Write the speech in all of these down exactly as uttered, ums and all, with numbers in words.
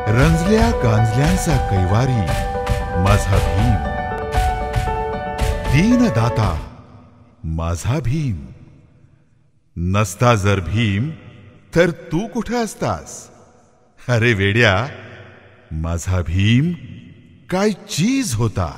रंजल्या गांजल्यांचा कैवारी माझा भीम, दीनदाता माझा भीम. नसता जर भीम तर तू कुठे असतास? अरे वेड्या, माझा भीम काय चीज होता.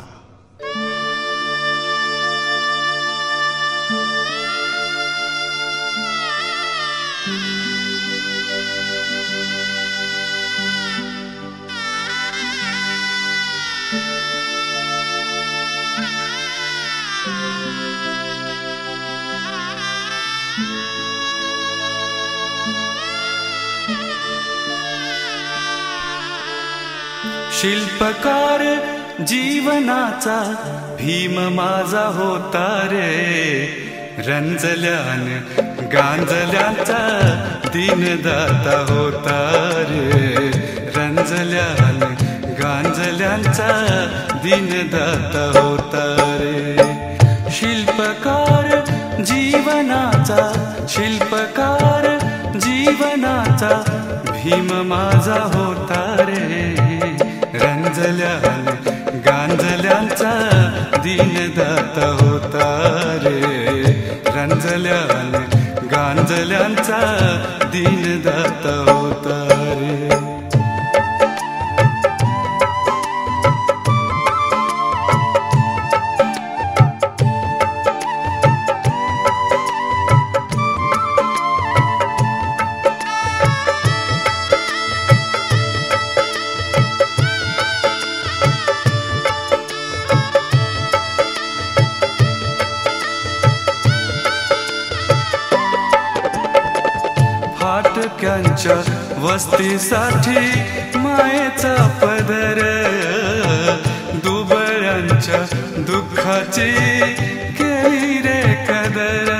शिल्पकार जीवनाचा भीम माझा होता रे. रंजल्यान गांजल्यांचा दीनदाता होता रे. रंजल्यान गांजल्यांचा दीनदाता होता रे. शिल्पकार जीवनाचा, शिल्पकार जीवनाचा भीम माझा होता रे. रंजल्यान गांजल्यांचा दीनदाता होता रे. रंजल्यान गांजल्यांचा दीनदाता होता रे. फाटक्यांच्या वस्तीसाठी मायेचा पदर, दुबळ्यांच्या दुःखाची केली रे कदर.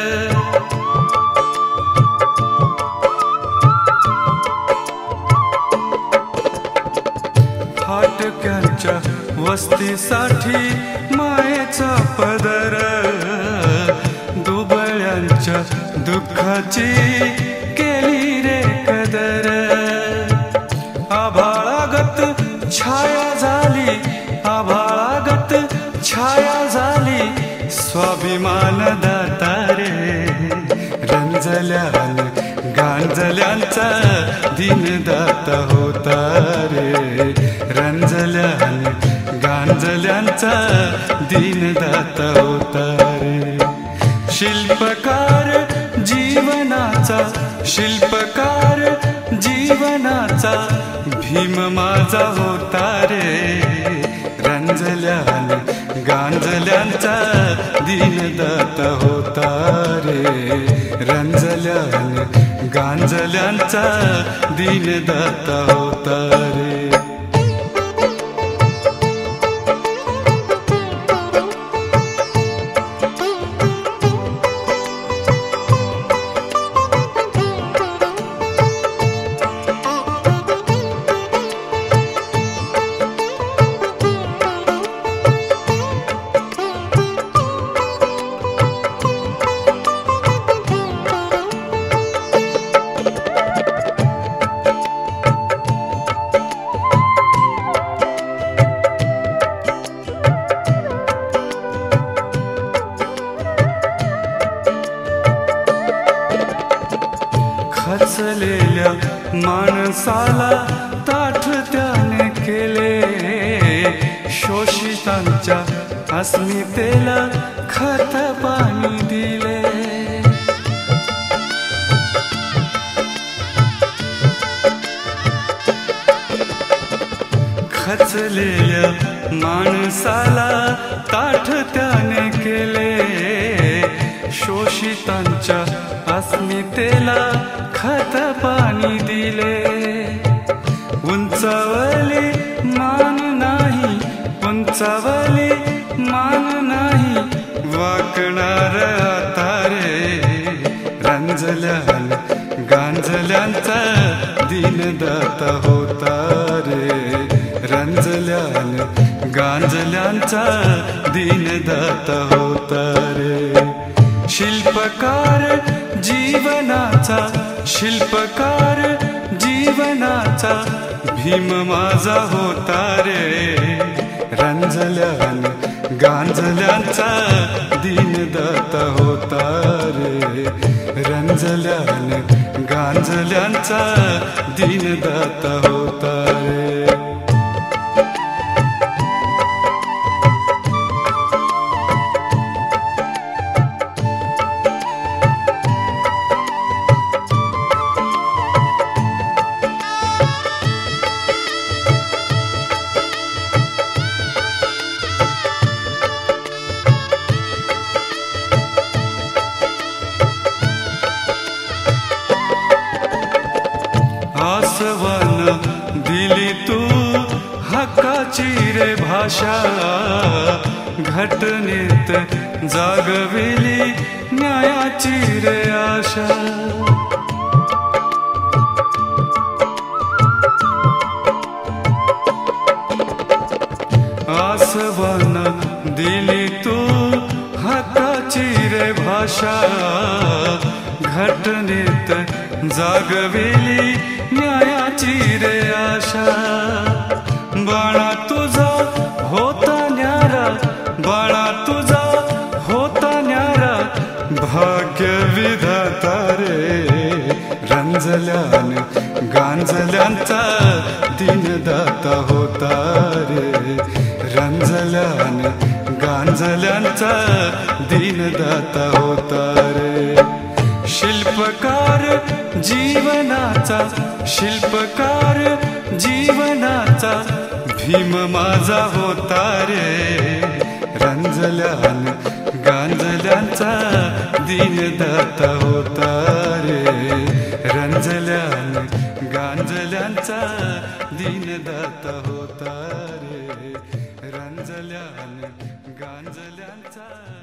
फाटक्यांच्या वस्तीसाठी मायेचा पदर, दुबळ्यांच्या दुःखाची केली रे कदर. आभाळागत छाया झाली, आभाळागत छाया झाली स्वाभिमान दाता रे. रंजल्यान गांजल्यांचा दीनदाता होता रे. रंजल्यान गांजल्यांचा दीनदाता होता रे. शिल्पकार जीवनाचा, शिल्पकार जीवनाचा भीम माझा होता रे. रंजल्यान गांजल्यांचा दीनदाता होता रे. रंजल्यान गांजल्यांचा दीनदाता होता रे. खचलेल्या माणसाला ताठ त्याने केले. शोषितांच्या अस्मितेला खत पाणी दिले. खचलेल्या माणसाला ताठ त्याने केले. शोषितांच्या अस्मितेला खत पाणी दिले. उंचावले मान नाही, उंचावले मान नाही वाकणार आता रे. रंजल्यान गांजल्यांचा दीनदाता होता रे. रंजल्यान गांजल्यांचा दीनदाता होता रे. शिल्पकार जीवनाचा, शिल्पकार जीवनाचा भीम माझा होता रे, रंजल्यान गांजल्यांचा दीनदाता होता रे, रंजल्यान गांजल्यांचा दीनदाता होता रे. आसवन दिली तू हक्काची रे भाषा, घटनेत जागविली न्यायाची रे आशा. आसवन दिली तू हक्काची रे भाषा, घटनेत जागविली न्यायाची रे आशा. बाळा तुझा होता न्यारा, बाळा तुझा होता न्यारा, भाग्य विधाता रे, रंजल्यान गांजल्यांचा दीनदाता होता रे, रंजल्यान गांजल्यांचा दीनदाता होता रे. शिल्पकार जीवनाचा, शिल्पकार जीवनाचा भीम माझा होता रे, रंजल्यान गांजल्यांचा दीनदाता होता रे, रंजल्यान गांजल्यांचा दीनदाता होता रे, रंजल्यान गांजल्यांचा